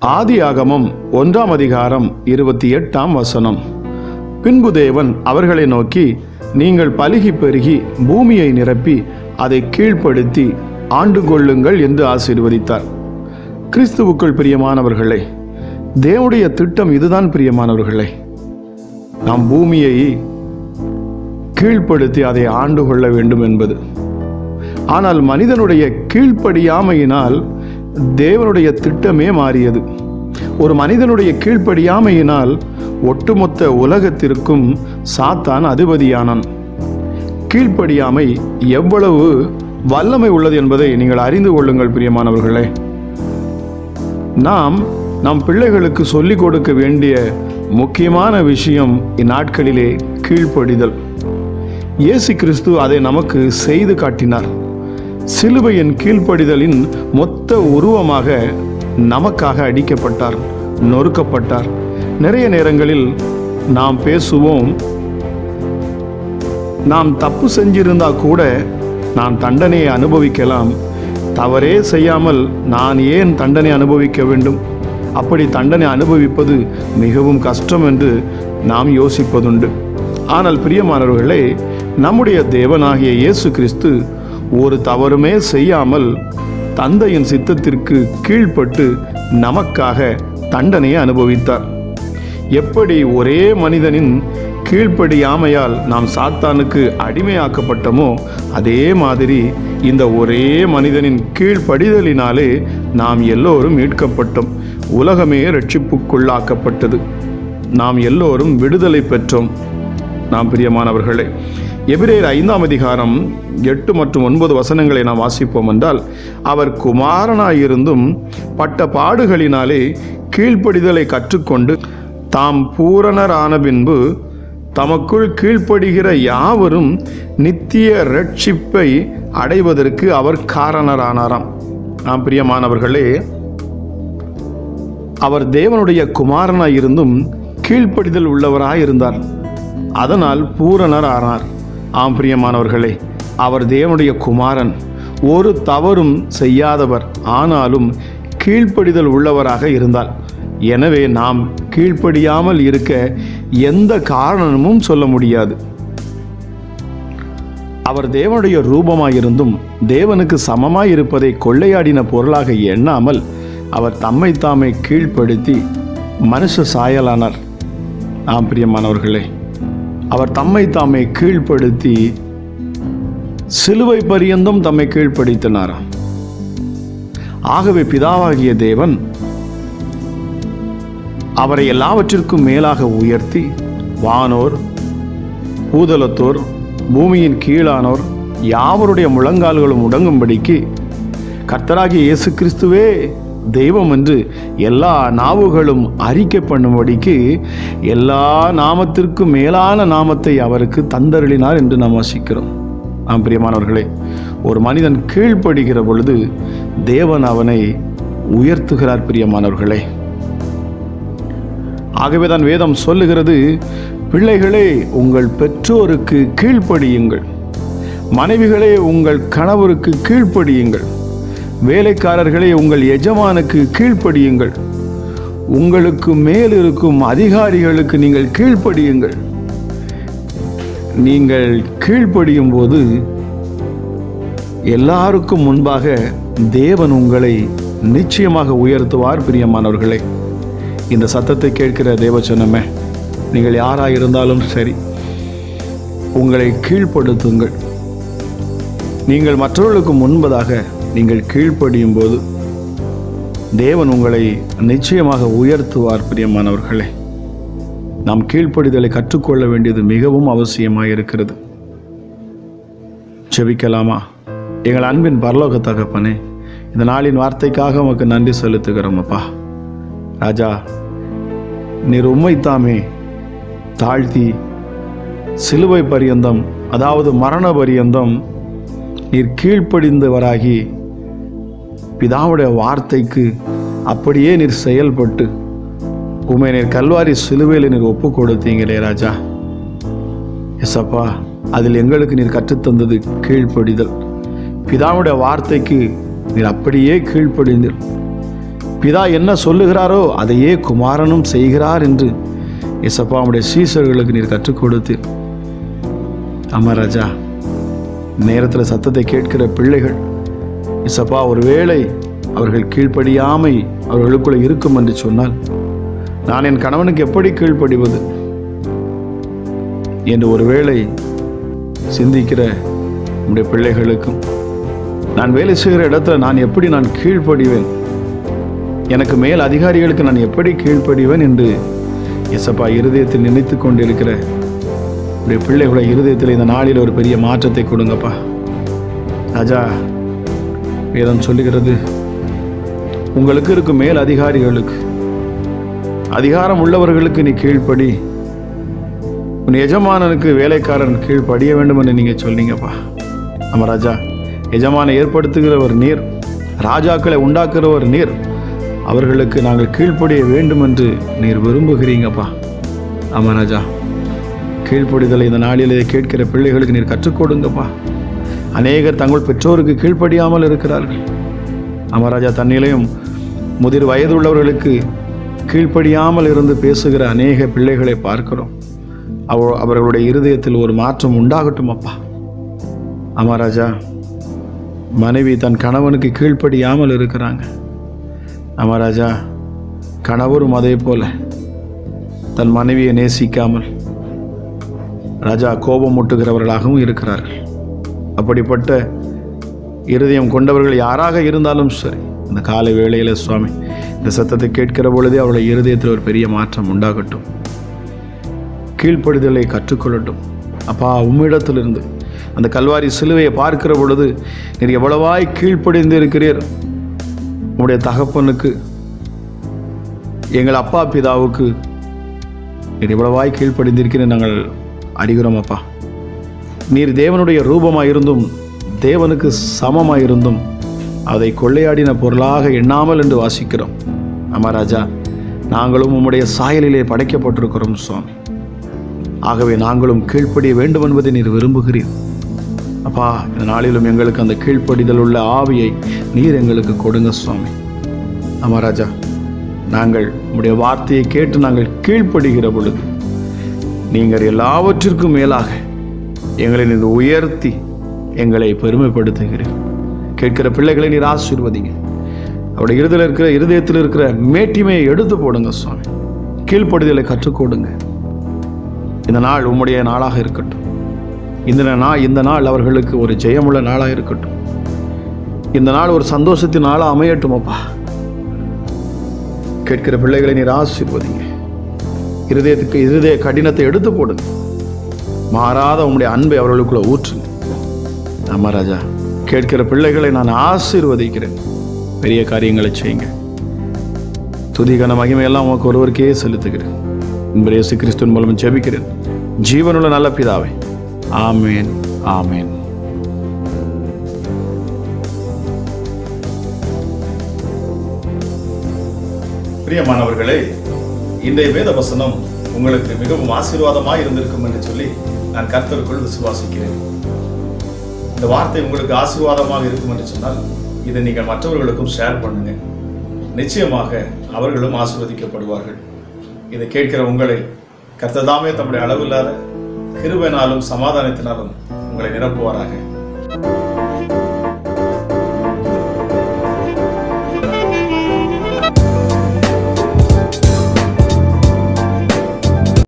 ஆதியாகமம் 1 அதிகாரம் 28 பின்பு தேவன் அவர்களை நோக்கி, நீங்கள் பலுகி பெருகி பூமியை நிரப்பி அதை கீழ்ப்படுத்தி ஆண்டு கொள்ளுங்கள் என்று ஆசீர்வதித்தார். கிறிஸ்துவுக்குள் பிரியமானவர்களே, தேவனுடைய திட்டம் இதுதான் பிரியமானவர்களே. நாம் பூமியை கீழ்ப்படுத்தி அதை ஆண்டு கொள்ள வேண்டும் என்பது. ஆனால் மனிதனுடைய கீழ்ப்படியாமையினால் தேவனுடைய திட்டமே மாறியது. ஒரு மனிதனுடைய கீழ்ப்படியாமையினால் ஒட்டுமொத்த உலகத்திற்கும் சாத்தான் அதிபதியானான். கீழ்ப்படியாமை எவ்வளவு வல்லமை உள்ளது என்பதை நீங்கள் அறிந்து கொள்ளுங்கள் பிரியமானவர்களே. நாம் நம் பிள்ளைகளுக்கு சொல்லிக் கொடுக்க வேண்டிய முக்கியமான விஷயம் இந்நாட்களிலே கீழ்ப்படிதல். இயேசு கிறிஸ்து அதை நமக்கு செய்து காட்டினார். சிலுவையின் கீழ்ப்படிதலின் மொத்த உருவமாக நமக்காக அடிக்கப்பட்டார், நொறுக்கப்பட்டார். நிறைய நேரங்களில் நாம் பேசுவோம், நாம் தப்பு செஞ்சிருந்தா கூட நான் தண்டனையை அனுபவிக்கலாம், தவறே செய்யாமல் நான் ஏன் தண்டனை அனுபவிக்க வேண்டும், அப்படி தண்டனை அனுபவிப்பது மிகவும் கஷ்டம் என்று நாம் யோசிப்பதுண்டு. ஆனால் பிரியமானவர்களே, நம்முடைய தேவனாகிய இயேசு கிறிஸ்து ஒரு தவறுமே செய்யாமல் தந்தையின் சித்தத்திற்கு கீழ்ப்பட்டு நமக்காக தண்டனையை அனுபவித்தார். எப்படி ஒரே மனிதனின் கீழ்ப்படியாமையால் நாம் சாத்தானுக்கு அடிமையாக்கப்பட்டோமோ, அதே மாதிரி இந்த ஒரே மனிதனின் கீழ்ப்படிதலினாலே நாம் எல்லோரும் மீட்கப்பட்டோம். உலகமே இரட்சிப்புக்குள்ளாக்கப்பட்டது. நாம் எல்லோரும் விடுதலை பெற்றோம். நாம் பிரியமானவர்களே, எபிரேயர் 5 அதிகாரம் 8 மற்றும் 9 வசனங்களை நாம் வாசிப்போம் என்றால், அவர் குமாரனாயிருந்தும் பட்ட பாடுகளினாலே கீழ்ப்படிதலை கற்றுக்கொண்டு தாம் பூரணரான பின்பு தமக்குள் கீழ்ப்படுகிற யாவரும் நித்திய இரட்சிப்பை அடைவதற்கு அவர் காரணரானாராம். நாம் பிரியமானவர்களே, அவர் தேவனுடைய குமாரனாயிருந்தும் கீழ்ப்படிதல் உள்ளவராயிருந்தார். அதனால் பூரணர் ஆனார். ஆம் பிரியமானவர்களே, அவர் தேவனுடைய குமாரன், ஒரு தவறும் செய்யாதவர், ஆனாலும் கீழ்ப்படிதல் உள்ளவராக இருந்தார். எனவே நாம் கீழ்ப்படியாமல் இருக்க எந்த காரணமும் சொல்ல முடியாது. அவர் தேவனுடைய ரூபமாயிருந்தும் தேவனுக்கு சமமாயிருப்பதை கொள்ளையாடின பொருளாக எண்ணாமல் அவர் தம்மை தாமே கீழ்ப்படுத்தி மனுஷ சாயலானார். ஆம் பிரியமானவர்களே, அவர் தம்மை தாமே கீழ்ப்படுத்தி சிலுவை பரியந்தம் தம்மை கீழ்ப்படுத்தினாராம். ஆகவே பிதாவாகிய தேவன் அவரை எல்லாவற்றிற்கும் மேலாக உயர்த்தி வானோர், பூதலத்தோர், பூமியின் கீழானோர் யாவருடைய முழங்கால்களும் முடங்கும்படிக்கு கர்த்தராகிய இயேசு கிறிஸ்துவே தெய்வம் என்று எல்லா நாவுகளும் அறிக்கை பண்ணும்படிக்கு எல்லா நாமத்திற்கும் மேலான நாமத்தை அவருக்கு தந்தருளினார் என்று நாம் வாசிக்கிறோம். ஆம் பிரியமானவர்களே, ஒரு மனிதன் கீழ்ப்படுகிற பொழுது தேவன் அவனை உயர்த்துகிறார் பிரியமானவர்களே. ஆகவே தான் வேதம் சொல்லுகிறது, பிள்ளைகளே உங்கள் பெற்றோருக்கு கீழ்ப்படியுங்கள், மனைவிகளே உங்கள் கணவருக்கு கீழ்ப்படியுங்கள், வேலைக்காரர்களே உங்கள் எஜமானுக்கு கீழ்ப்படியுங்கள், உங்களுக்கு மேல் இருக்கும் அதிகாரிகளுக்கு நீங்கள் கீழ்ப்படியுங்கள். நீங்கள் கீழ்ப்படியும் போது எல்லாருக்கும் முன்பாக தேவன் உங்களை நிச்சயமாக உயர்த்துவார் பிரியமானவர்களே. இந்த சத்தத்தை கேட்கிற தேவச்சனமே, நீங்கள் யாராக இருந்தாலும் சரி, உங்களை கீழ்ப்படுத்துங்கள். நீங்கள் மற்றவர்களுக்கு முன்பதாக நீங்கள் கீழ்ப்படியும் போது தேவன் உங்களை நிச்சயமாக உயர்த்துவார் பிரியமானவர்களே. நாம் கீழ்ப்படிதலை கற்றுக்கொள்ள வேண்டியது மிகவும் அவசியமாக இருக்கிறது. ஜெபிக்கலாமா? எங்கள் அன்பின் பரலோக தகப்பனே, இந்த நாளின் வார்த்தைக்காக உமக்கு நன்றி செலுத்துகிறோம் அப்பா. ராஜா, நீர் உம்மைத்தாமே தாழ்த்தி சிலுவை பரியந்தம், அதாவது மரண பரியந்தம் நீர் கீழ்ப்படிந்தவராகி பிதாவுடைய வார்த்தைக்கு அப்படியே நீர் செயல்பட்டு உம்மை நீர் கல்வாரி சிலுவையில் நீர் ஒப்பு கொடுத்தீங்களே ராஜா. எஸ்அப்பா, அதில் எங்களுக்கு நீர் கற்றுத்தந்தது கீழ்ப்படிதல். பிதாவுடைய வார்த்தைக்கு நீர் அப்படியே கீழ்ப்படிந்தீர். பிதா என்ன சொல்லுகிறாரோ அதையே குமாரனும் செய்கிறார் என்று இயேசப்பா உம்முடைய சீஷர்களுக்கு நீர் கற்றுக் கொடுத்து. ஆமா ராஜா, நேரத்தில் சத்தத்தை கேட்கிற பிள்ளைகள் இயேசப்பா ஒருவேளை அவர்கள் கீழ்ப்படியாமை அவர்களுக்குள்ள இருக்கும் என்று சொன்னால், நான் என் கணவனுக்கு எப்படி கீழ்ப்படிவது என்று ஒருவேளை சிந்திக்கிற நம்முடைய பிள்ளைகளுக்கும், நான் வேலை செய்கிற இடத்துல நான் கீழ்ப்படிவேன், எனக்கு மேல் அதிகாரிகளுக்கு நான் எப்படி கீழ்ப்படிவேன் என்று இயேசப்பா இருதயத்தில் நினைத்து கொண்டிருக்கிற உடைய பிள்ளைகளுடைய இருதயத்தில் இந்த நாளில் ஒரு பெரிய மாற்றத்தை கொடுங்கப்பா. ராஜா, வேதம் சொல்லுகிறது, உங்களுக்கு இருக்கும் மேல் அதிகாரிகளுக்கு, அதிகாரம் உள்ளவர்களுக்கு நீ கீழ்ப்படி, உன் எஜமானனுக்கு வேலைக்காரன் கீழ்ப்படிய வேண்டும் என்று நீங்கள் சொன்னீங்கப்பா. நம்ம ராஜா, எஜமானை ஏற்படுத்துகிறவர் நீர், ராஜாக்களை உண்டாக்குகிறவர் நீர், அவர்களுக்கு நாங்கள் கீழ்ப்படிய வேண்டும் என்று நீர் விரும்புகிறீங்கப்பா. ஆமாம் ராஜா, கீழ்ப்படிதலை இந்த நாளிலே கேட்கிற பிள்ளைகளுக்கு நீர் கற்றுக் கொடுங்கப்பா. அநேகர் தங்கள் பெற்றோருக்கு கீழ்ப்படியாமல் இருக்கிறார்கள். ஆமாம் ராஜா, தன்னிலையும் முதிர் வயது உள்ளவர்களுக்கு கீழ்ப்படியாமல் இருந்து பேசுகிற அநேக பிள்ளைகளை பார்க்கிறோம். அவர்களுடைய இருதயத்தில் ஒரு மாற்றம் உண்டாகட்டும் அப்பா. ஆமாம் ராஜா, மனைவி தன் கணவனுக்கு கீழ்ப்படியாமல் இருக்கிறாங்க. ஆமாம் ராஜா, கணவரும் அதே போல தன் மனைவியை நேசிக்காமல் ராஜா கோபம் மூட்டுகிறவர்களாகவும் இருக்கிறார்கள். அப்படிப்பட்ட இருதயம் கொண்டவர்கள் யாராக இருந்தாலும் சரி, இந்த காலை வேளையில் சுவாமி இந்த சத்தத்தை கேட்கிற பொழுதே அவருடைய இருதயத்தில் ஒரு பெரிய மாற்றம் உண்டாகட்டும். கீழ்ப்படிதலை கற்றுக்கொள்ளட்டும் அப்பா. உம்மிடத்திலிருந்து அந்த கல்வாரி சிலுவையை பார்க்கிற பொழுது நீர் எவ்வளவாய் கீழ்ப்படிந்து இருக்கிறீர். உம்முடைய தகப்பனுக்கு, எங்கள் அப்பா பிதாவுக்கு நீர் எவ்வளவாய் கீழ்ப்படிந்திருக்கிறேன் நாங்கள் அறிகிறோம் அப்பா. நீர் தேவனுடைய ரூபமாயிருந்தும் தேவனுக்கு சமமாயிருந்தும் அதை கொள்ளையாடின பொருளாக எண்ணாமல் என்று வாசிக்கிறோம். ஆமா ராஜா, நாங்களும் உம்முடைய சாயலிலே படைக்கப்பட்டிருக்கிறோம் சுவாமி. ஆகவே நாங்களும் கீழ்ப்படிய வேண்டும் என்பதை நீர் விரும்புகிறீர் அப்பா. இந்த நாளிலும் எங்களுக்கு அந்த கீழ்ப்படிதல் உள்ள ஆவியை நீர் எங்களுக்கு கொடுங்க சுவாமி. ஆமா ராஜா, நாங்கள் உம்முடைய வார்த்தையை கேட்டு நாங்கள் கீழ்ப்படுகிற பொழுது நீங்கள் எல்லாவற்றிற்கும் மேலாக எங்களை நீர் உயர்த்தி எங்களை பெருமைப்படுத்துகிறீர். கேட்கிற பிள்ளைகளை நீர் ஆசீர்வதிங்க. அவருடைய இருதயத்தில் இருக்கிற மேட்டிமையை எடுத்து போடுங்க சுவாமி. கீழ்ப்படிதலை கற்றுக் கொடுங்க. இந்த நாள் உம்முடைய நாளாக இருக்கட்டும். இந்த நாள் அவர்களுக்கு ஒரு ஜெயமுள்ள நாளாக இருக்கட்டும். இந்த நாள் ஒரு சந்தோஷத்தின் நாளாக அமையட்டும் அப்பா. கேட்கிற பிள்ளைகளை நீர் ஆசீர்வதிங்க. இருதய கடினத்தை எடுத்து போடுங்க. மாறாத உம்முடைய அன்பை அவர்களுக்குள்ள ஊற்றுங்க. ஆமா ராஜா, கேட்கிற பிள்ளைகளை நான் ஆசீர்வதிக்கிறேன். பெரிய காரியங்களை செய்யுங்க. துதிகன மகிமையெல்லாம் உமக்கு ஒருவருக்கே செலுத்துகிறேன். இயேசு கிறிஸ்துவின் மூலம் ஜெபிக்கிறேன் ஜீவனுள்ள நல்ல பிதாவே. ஆமேன், ஆமேன். பிரியமானவர்களே, இன்றைய வேத வசனம் உங்களுக்கு மிகவும் ஆசீர்வாதமாக இருந்திருக்கும் என்று சொல்லி நான் கர்த்தருக்குள் விசுவாசிக்கிறேன். இந்த வார்த்தை உங்களுக்கு ஆசீர்வாதமாக இருக்கும் என்று சொன்னால் இதை நீங்கள் மற்றவர்களுக்கும் ஷேர் பண்ணுங்க. நிச்சயமாக அவர்களும் ஆசீர்வதிக்கப்படுவார்கள். இதை கேட்கிற உங்களை கர்த்ததாமே தம்முடைய அளவில்லாத கிருபையினாலும் சமாதானத்தினாலும் உங்களை நிரப்புவாராக.